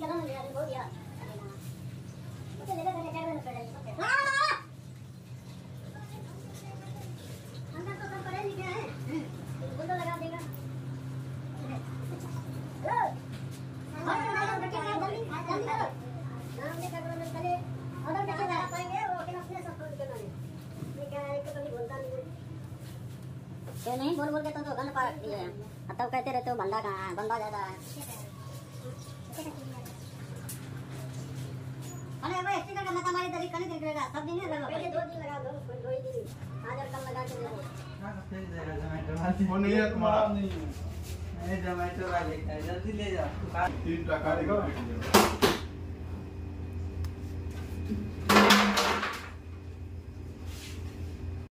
कलम ले यार बहुत यार मुझे ले ले क्या करना पड़ेगा अंदर तो सब पड़े नहीं क्या है बुंदो लगा देगा हेलो और मैडम रखे हैं जल्दी जल्दी करो नाम ले कर लो पहले ऑर्डर कैसे लगा पाएंगे वो कि अपने सब खोल के ना ये क्या है कि कभी बोलता नहीं ये नहीं बोल बोल के तो गंद पा दिए हैं तब कहते रहते हो बंदा कहाँ है बंदा ज्यादा है अरे भाई स्टिकर का मत हमारी तरीका नहीं निकलेगा सब दिन लगा पहले 2 दिन लगा दो कोई 2 दिन आज और कल लगा के देखो वो नहीं है तुम्हारा नहीं जोमेटो वाले का जल्दी ले जाओ 3 टका देगा